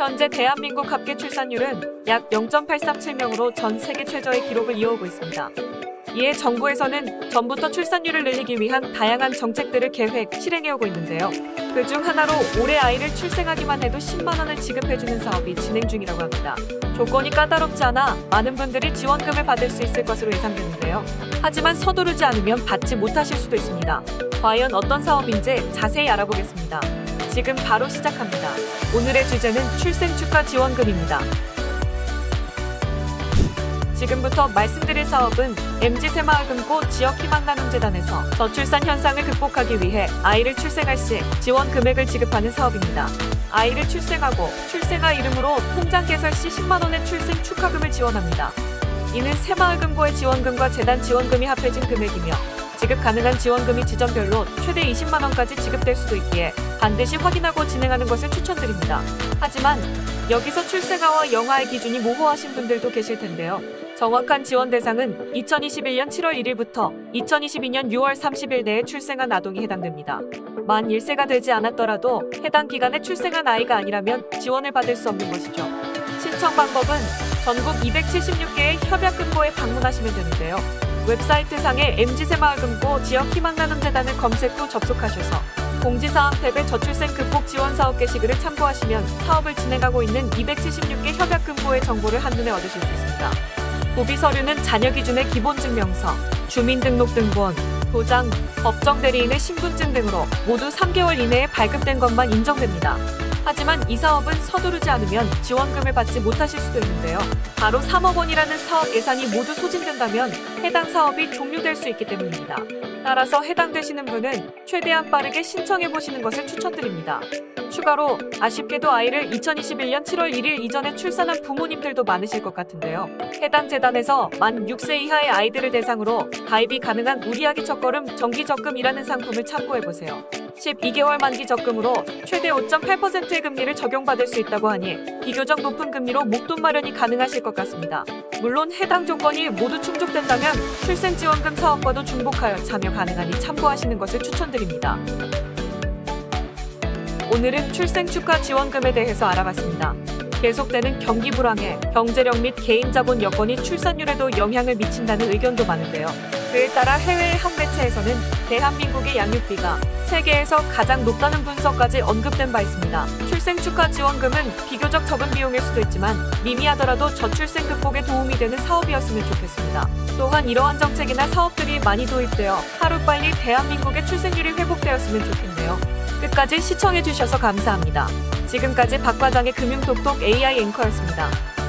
현재 대한민국 합계 출산율은 약 0.837명으로 전 세계 최저의 기록을 이어오고 있습니다. 이에 정부에서는 전부터 출산율을 늘리기 위한 다양한 정책들을 계획, 실행해오고 있는데요. 그중 하나로 올해 아이를 출생하기만 해도 10만 원을 지급해주는 사업이 진행 중이라고 합니다. 조건이 까다롭지 않아 많은 분들이 지원금을 받을 수 있을 것으로 예상되는데요. 하지만 서두르지 않으면 받지 못하실 수도 있습니다. 과연 어떤 사업인지 자세히 알아보겠습니다. 지금 바로 시작합니다. 오늘의 주제는 출생축하 지원금입니다. 지금부터 말씀드릴 사업은 MZ새마을금고 지역희망나눔재단에서 저출산 현상을 극복하기 위해 아이를 출생할 시 지원 금액을 지급하는 사업입니다. 아이를 출생하고 출생아 이름으로 통장 개설 시 10만 원의 출생 축하금을 지원합니다. 이는 새마을금고의 지원금과 재단 지원금이 합해진 금액이며 지급 가능한 지원금이 지점별로 최대 20만 원까지 지급될 수도 있기에 반드시 확인하고 진행하는 것을 추천드립니다. 하지만 여기서 출생아와 영아의 기준이 모호하신 분들도 계실 텐데요. 정확한 지원 대상은 2021년 7월 1일부터 2022년 6월 30일 내에 출생한 아동이 해당됩니다. 만 1세가 되지 않았더라도 해당 기간에 출생한 아이가 아니라면 지원을 받을 수 없는 것이죠. 신청 방법은 전국 276개의 협약금고에 방문하시면 되는데요. 웹사이트 상의 MZ새마을금고 지역희망나눔재단을 검색 후 접속하셔서 공지사항 탭의 저출생 극복 지원 사업 게시글을 참고하시면 사업을 진행하고 있는 276개 협약금고의 정보를 한눈에 얻으실 수 있습니다. 구비 서류는 자녀 기준의 기본증명서, 주민등록등본, 도장, 법정대리인의 신분증 등으로 모두 3개월 이내에 발급된 것만 인정됩니다. 하지만 이 사업은 서두르지 않으면 지원금을 받지 못하실 수도 있는데요. 바로 3억 원이라는 사업 예산이 모두 소진된다면 해당 사업이 종료될 수 있기 때문입니다. 따라서 해당되시는 분은 최대한 빠르게 신청해보시는 것을 추천드립니다. 추가로 아쉽게도 아이를 2021년 7월 1일 이전에 출산한 부모님들도 많으실 것 같은데요. 해당 재단에서 만 6세 이하의 아이들을 대상으로 가입이 가능한 우리아기 첫걸음 정기적금이라는 상품을 참고해보세요. 12개월 만기 적금으로 최대 5.8%의 금리를 적용받을 수 있다고 하니 비교적 높은 금리로 목돈 마련이 가능하실 것 같습니다. 물론 해당 조건이 모두 충족된다면 출생지원금 사업과도 중복하여 참여 가능하니 참고하시는 것을 추천드립니다. 오늘은 출생축하 지원금에 대해서 알아봤습니다. 계속되는 경기 불황에 경제력 및 개인자본 여건이 출산율에도 영향을 미친다는 의견도 많은데요. 그에 따라 해외의 한 매체에서는 대한민국의 양육비가 세계에서 가장 높다는 분석까지 언급된 바 있습니다. 출생축하 지원금은 비교적 적은 비용일 수도 있지만 미미하더라도 저출생 극복에 도움이 되는 사업이었으면 좋겠습니다. 또한 이러한 정책이나 사업들이 많이 도입되어 하루빨리 대한민국의 출생률이 회복되었으면 좋겠네요. 끝까지 시청해주셔서 감사합니다. 지금까지 박 과장의 금융톡톡 AI 앵커였습니다.